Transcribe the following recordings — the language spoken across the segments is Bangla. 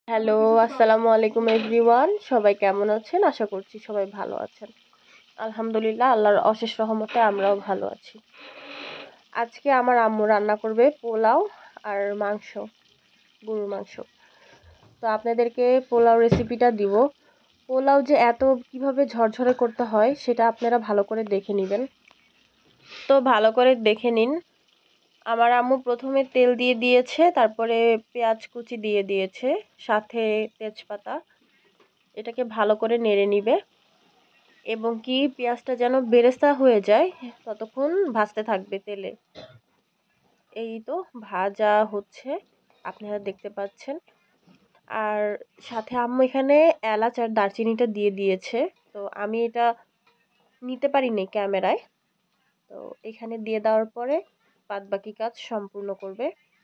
হ্যালো, আসসালামু আলাইকুম এভরিওয়ান। সবাই কেমন আছেন? আশা করছি সবাই ভালো আছেন। আলহামদুলিল্লাহ, আল্লাহর অশেষ রহমতে আমরাও ভালো আছি। আজকে আমার আম্মু রান্না করবে পোলাও আর মাংস, গরুর মাংস। তো আপনাদেরকে পোলাও রেসিপিটা দিব। পোলাও যে কিভাবে ঝরঝরে করতে হয় সেটা আপনারা ভালো করে দেখে নেবেন। তো ভালো করে দেখে নিন। আমার আম্মু প্রথমে তেল দিয়ে দিয়েছে, তারপরে পেঁয়াজ কুচি দিয়ে দিয়েছে, সাথে তেজপাতা। এটাকে ভালো করে নেড়ে নিবে এবং কি পেঁয়াজটা যেন বেরেস্তা হয়ে যায় ততক্ষণ ভাজতে থাকবে তেলে। এই তো ভাজা হচ্ছে, আপনারা দেখতে পাচ্ছেন। আর সাথে আম্মু এখানে এলাচ আর দারচিনিটা দিয়ে দিয়েছে। তো আমি এটা নিতে পারিনি ক্যামেরায়। তো এখানে দিয়ে দেওয়ার পরে বাদবাকি কাজ সম্পূর্ণ করবে।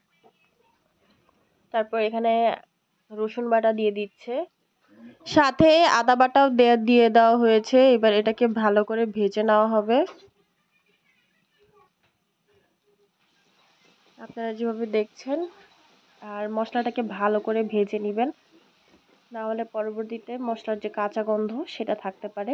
তারপর এখানে রসুন বাটা দিয়ে দিচ্ছে, সাথে আদা বাটাও দিয়ে দেওয়া হয়েছে। এবার এটাকে ভালো করে ভেজে নেওয়া হবে। আপনারা যেভাবে দেখছেন, আর মশলাটাকে ভালো করে ভেজে নেবেন, না হলে পরবর্তীতে মশলার যে কাঁচা গন্ধ সেটা থাকতে পারে।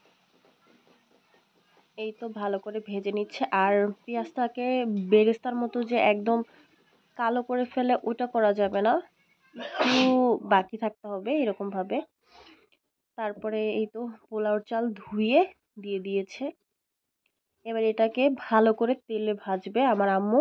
এই তো ভালো করে ভেজে নিচ্ছে। আর পেঁয়াজটাকে বেরেস্তার মতো যে একদম কালো করে ফেলে ওটা করা যাবে না, একটু বাকি থাকতে হবে এরকম ভাবে। তারপরে এই তো পোলাওর চাল ধুয়ে দিয়ে দিয়েছে। এবার এটাকে ভালো করে তেলে ভাজবে আমার আম্মু,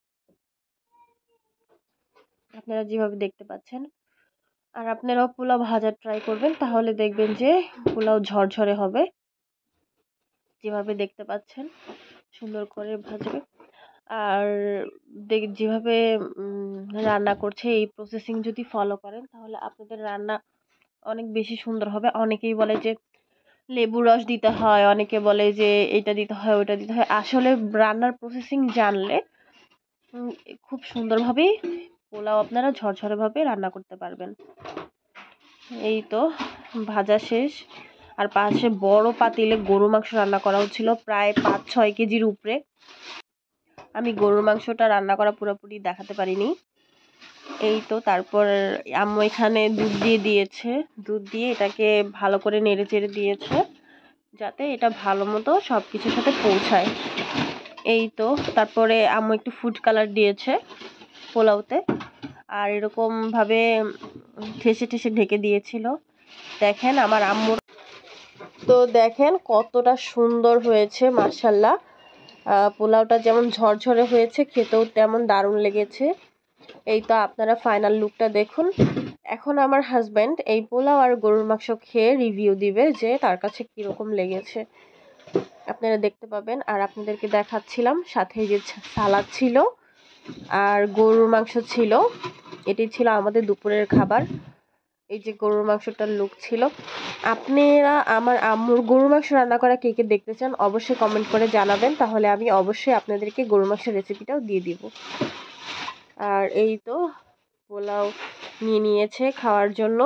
আপনারা যেভাবে দেখতে পাচ্ছেন। আর আপনারাও পোলাও ভাজার ট্রাই করবেন, তাহলে দেখবেন যে পোলাও ঝরঝরে হবে। যেভাবে দেখতে পাচ্ছেন সুন্দর করে ভাজবে। আর যেভাবে রান্না করছে এই প্রসেসিং যদি ফলো করেন তাহলে আপনাদের রান্না অনেক বেশি সুন্দর হবে। অনেকেই বলে যে লেবু রস দিতে হয়, অনেকে বলে যে এটা দিতে হয় ওটা দিতে হয়। আসলে রান্নার প্রসেসিং জানলে খুব সুন্দরভাবেই পোলাও আপনারা ঝরঝরেভাবে রান্না করতে পারবেন। এই তো ভাজা শেষ। আর পাশে বড় পাতিলে গরু মাংস রান্না করা হচ্ছিল, প্রায় 5-6 কেজির উপরে। আমি গরুর মাংসটা রান্না করা পুরোপুরি দেখাতে পারিনি। এই তো তারপর আম্মু এখানে দুধ দিয়ে দিয়েছে, দুধ দিয়ে এটাকে ভালো করে নেড়ে চেড়ে দিয়েছে যাতে এটা ভালো মতো সব কিছুর সাথে পৌঁছায়। এই তো তারপরে আম্মু একটু ফুড কালার দিয়েছে পোলাওতে, আর এরকম ভাবে ঠেসে ঠেসে ঢেকে দিয়েছিল। দেখেন আমার আম্মুর, তো দেখেন কতটা সুন্দর হয়েছে মাশাল্লাহ। পোলাওটা যেমন ঝরঝরে হয়েছে, খেতেও তেমন দারুণ লেগেছে। এই তো আপনারা ফাইনাল লুকটা দেখুন। এখন আমার হাজব্যান্ড এই পোলাও আর গরুর মাংস খেয়ে রিভিউ দিবে যে তার কাছে কীরকম লেগেছে, আপনারা দেখতে পাবেন। আর আপনাদেরকে দেখাচ্ছিলাম সাথে যে সালাদ ছিল আর গরুর মাংস ছিল। এটি ছিল আমাদের দুপুরের খাবার। এই যে গরুর মাংসটার লুক ছিল। আপনারা আমার আম্মুর গরুর মাংস রান্না করা কে কে দেখতে চান অবশ্যই কমেন্ট করে জানাবেন, তাহলে আমি অবশ্যই আপনাদেরকে গরুর মাংসের রেসিপিটাও দিয়ে দিব। আর এই তো পোলাও নিয়ে নিয়েছে খাওয়ার জন্য,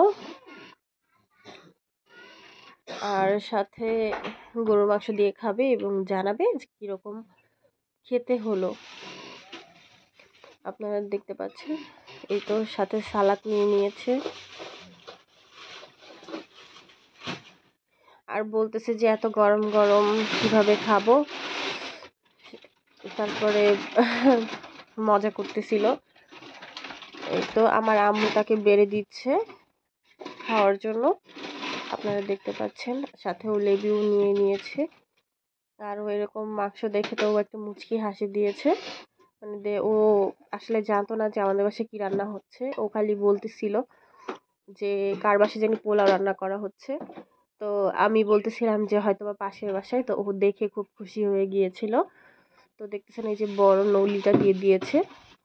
আর সাথে গরুর মাংস দিয়ে খাবে এবং জানাবে যে কীরকম খেতে হলো। আপনারা দেখতে পাচ্ছেন এই তো সাথে সালাদ নিয়ে নিয়েছে। আর বলতেছে যে এত গরম গরম কিভাবে খাবো, তারপরে মজা করতেছিল। এই তো আমার আম্মু তাকে বেড়ে দিচ্ছে খাওয়ার জন্য, আপনারা দেখতে পাচ্ছেন। সাথেও লেবু নিয়ে নিয়েছে। আরও এরকম মাংস দেখে তো ও একটা মুচকি হাসি দিয়েছে, মানে ও আসলে জানতো না যে আমাদের বাসায় কী রান্না হচ্ছে। ও খালি বলতেছিল যে কার বাসায় জানি পোলাও রান্না করা হচ্ছে। তো আমি বলতেছিলাম যে হয়তো বা পাশের বাসায়, তো ও দেখে খুব খুশি হয়ে গিয়েছিল। তো দেখতেছেন এই যে বড় নৌলিটা দিয়ে দিয়েছে।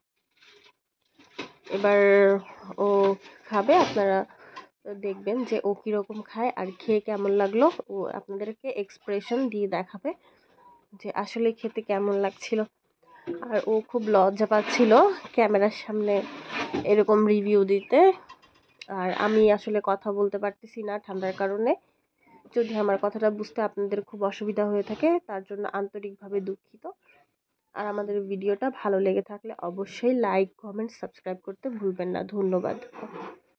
এবার ও খাবে, আপনারা দেখবেন যে ও কীরকম খায় আর খেয়ে কেমন লাগলো। ও আপনাদেরকে এক্সপ্রেশন দিয়ে দেখাবে যে আসলে খেতে কেমন লাগছিল। আর ও খুব লজ্জা পাচ্ছিল ক্যামেরার সামনে এরকম রিভিউ দিতে। আর আমি আসলে কথা বলতে পারতেছি না ঠান্ডার কারণে। যদি আমার কথাটা বুঝতে আপনাদের খুব অসুবিধা হয়ে থাকে তার জন্য আন্তরিকভাবে দুঃখিত। আর আমাদের ভিডিওটা ভালো লেগে থাকলে অবশ্যই লাইক কমেন্ট সাবস্ক্রাইব করতে ভুলবেন না। ধন্যবাদ।